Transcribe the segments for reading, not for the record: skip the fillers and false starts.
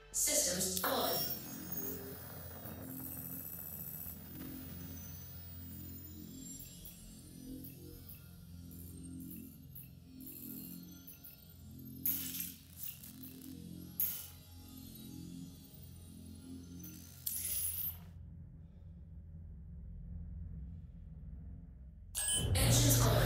Systems on. Engines on.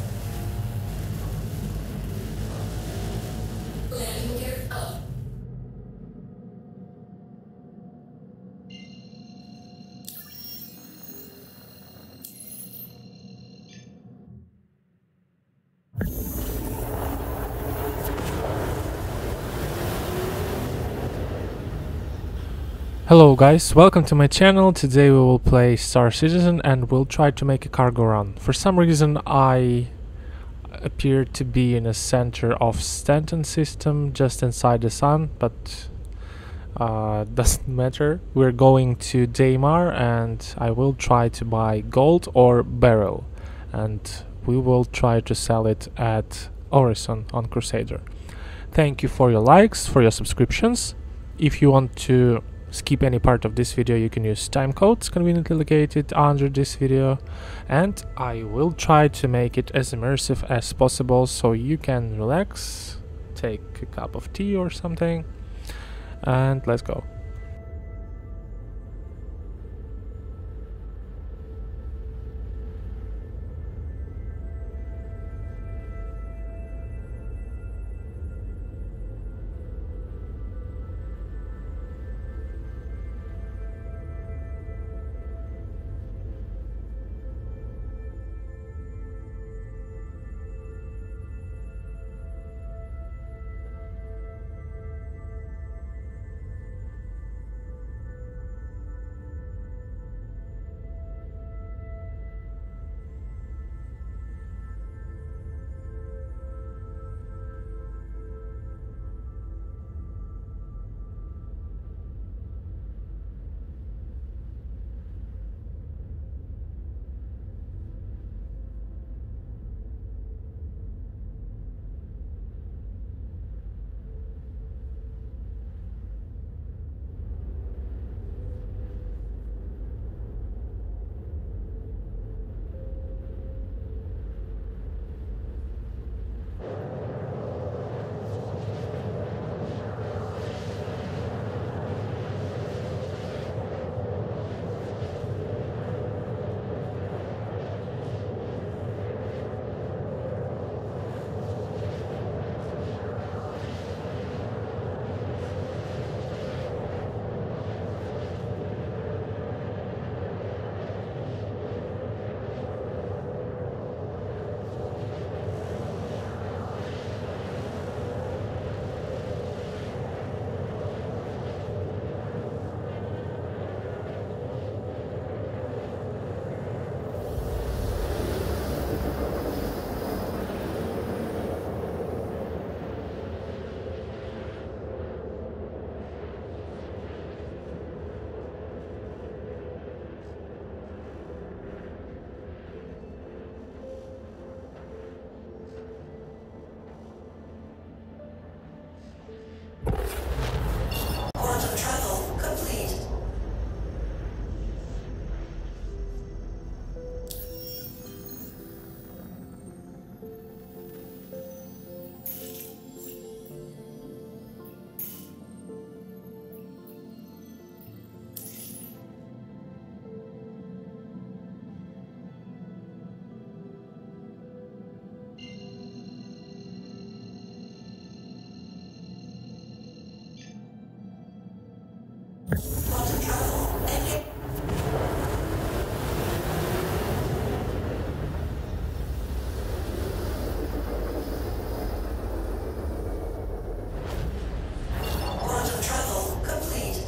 Landing gear up. Hello guys, welcome to my channel. Today we will play Star Citizen and we'll try to make a cargo run. For some reason I appear to be in a center of Stanton system just inside the sun, but doesn't matter. We're going to Daymar and I will try to buy gold or beryl and we will try to sell it at Orison on Crusader. Thank you for your likes, for your subscriptions. If you want to skip any part of this video, you can use time codes conveniently located under this video, and I will try to make it as immersive as possible so you can relax, take a cup of tea or something, and let's go. Quantum travel complete. Quantum travel engine. Quantum travel complete.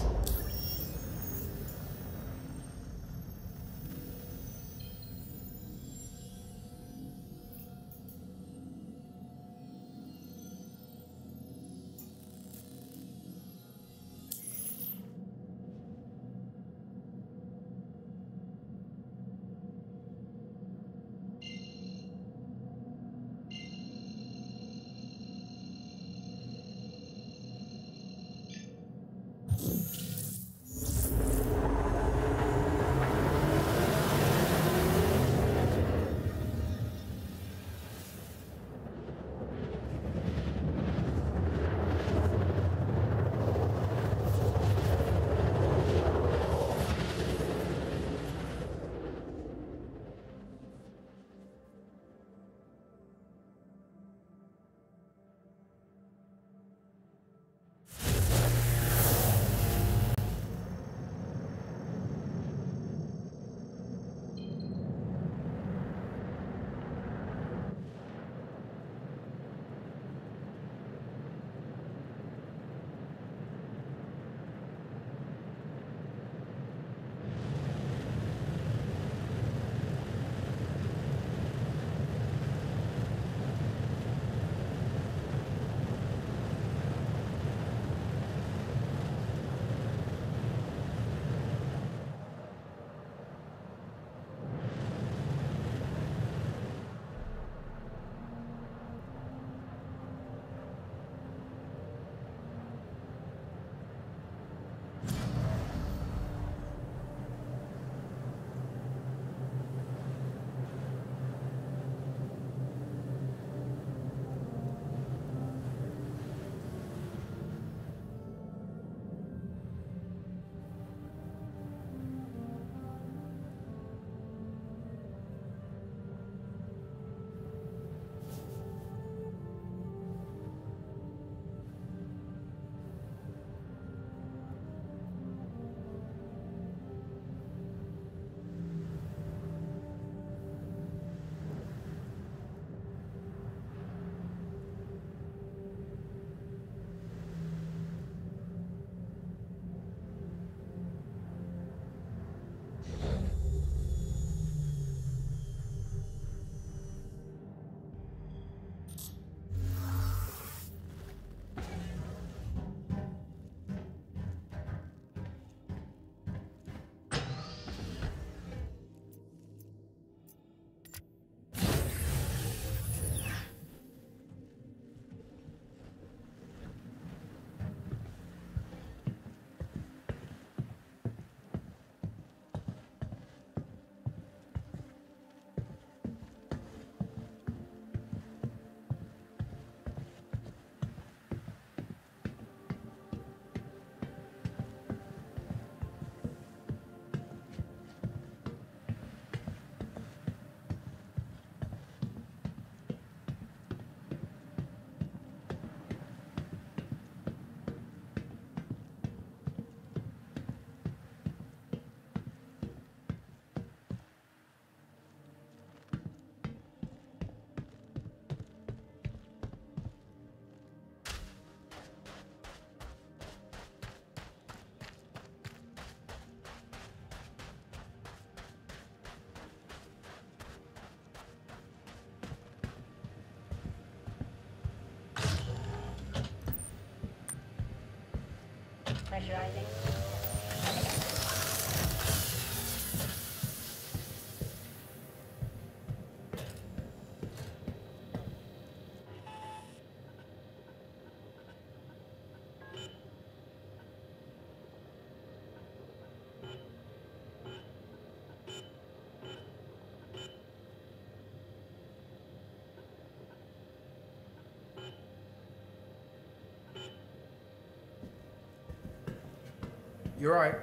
You're right.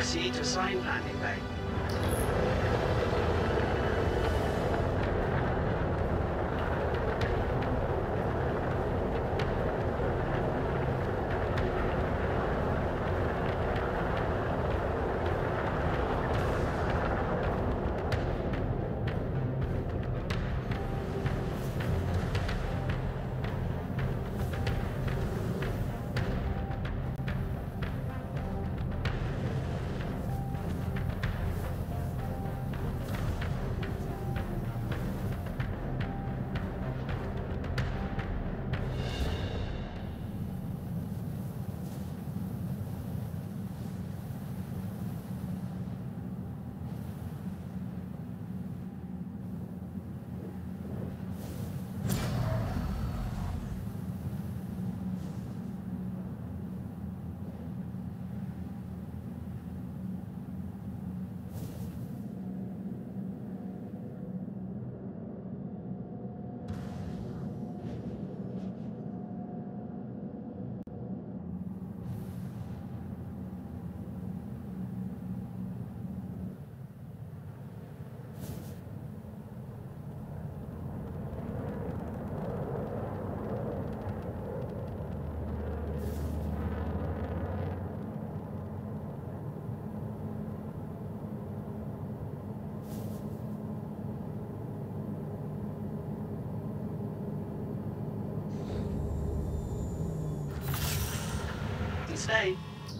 Proceed to assigned landing bay. Stay.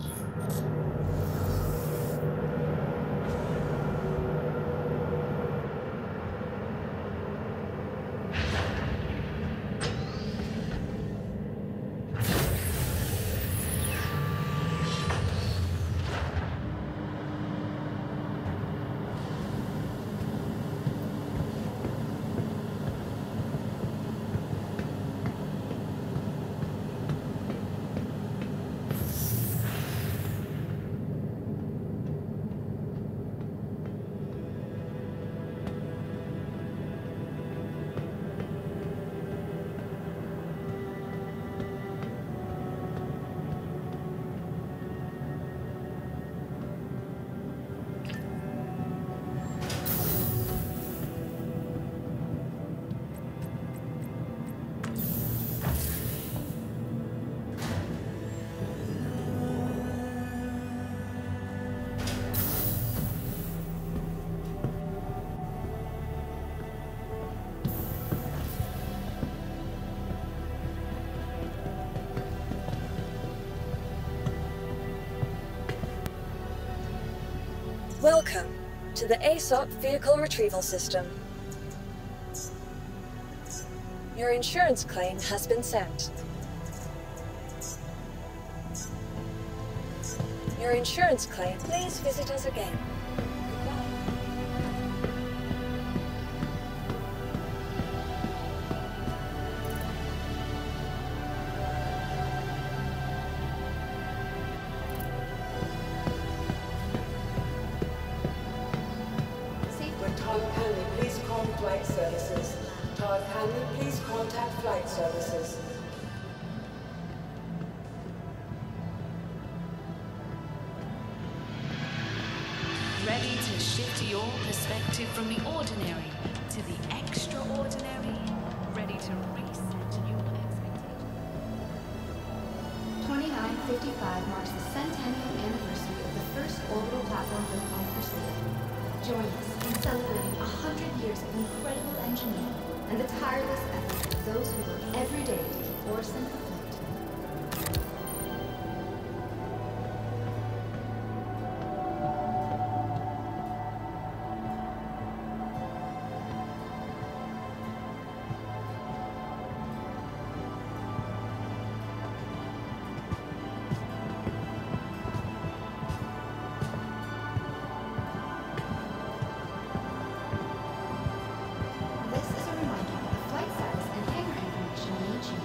Welcome to the ASOP Vehicle Retrieval System. Your insurance claim has been sent. Your insurance claim, please visit us again. Todd Hanley, please call flight services. Todd Hanley, please contact flight services. Ready to shift your perspective from the ordinary to the extraordinary? Ready to reset your expectations? 2955 marks the centennial anniversary of the first orbital platform built on Perseids. Join us in celebrating 100 years of incredible engineering and the tireless efforts of those who work every day to keep Orson afloat. This is a reminder of the flight status and hangar information you need to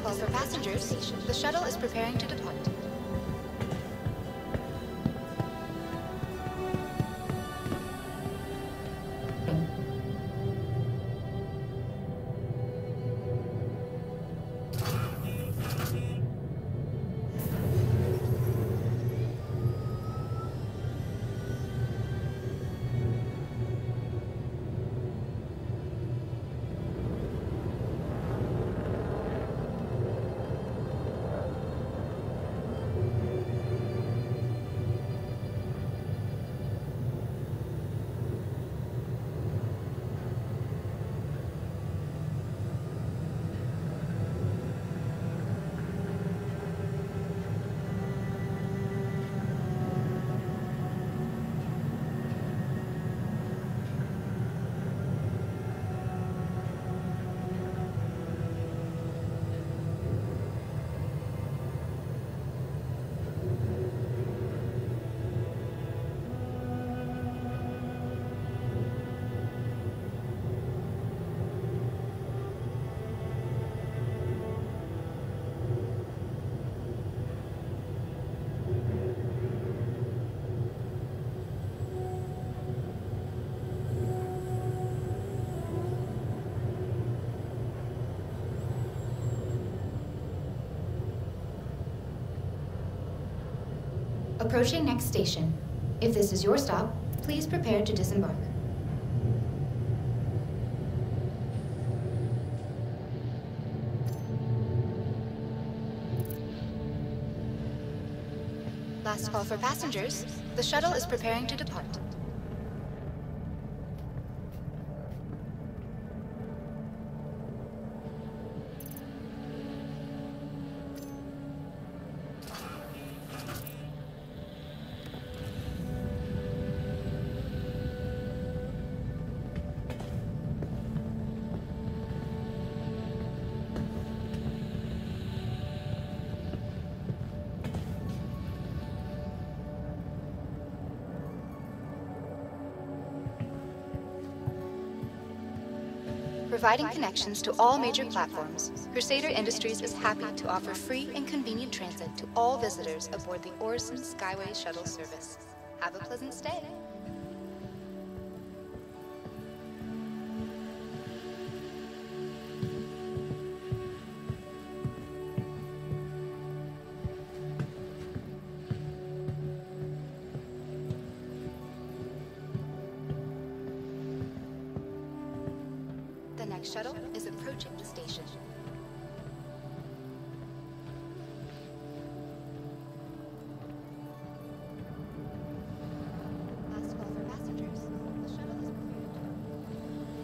call for passengers. The shuttle is preparing to depart. Approaching next station. If this is your stop, please prepare to disembark. Last call for passengers. The shuttle is preparing to depart. Providing connections to all major platforms, Crusader Industries is happy to offer free and convenient transit to all visitors aboard the Orison Skyway Shuttle service. Have a pleasant stay. The next shuttle is approaching the station. Last call for passengers. The shuttle is prepared.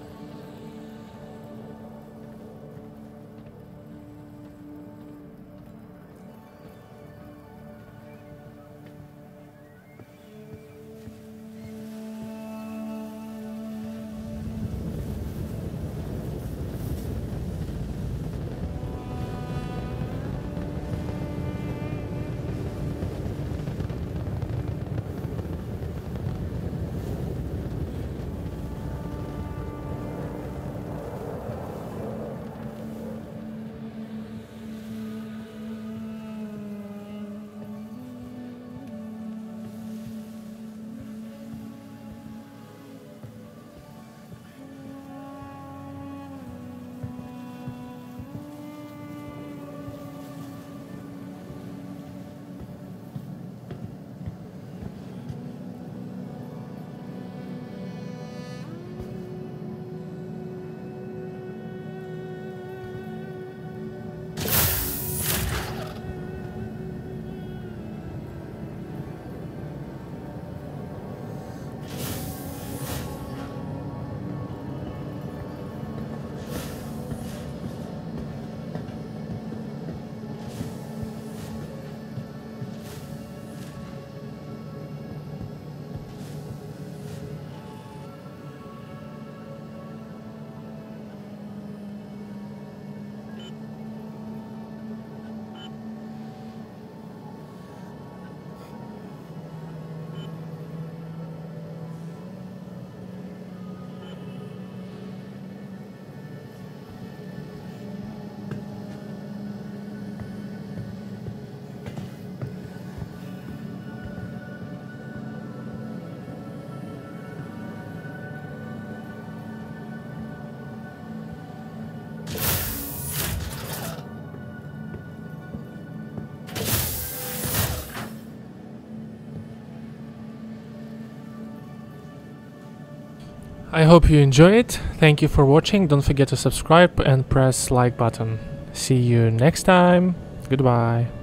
I hope you enjoy it. Thank you for watching. Don't forget to subscribe and press like button. See you next time. Goodbye.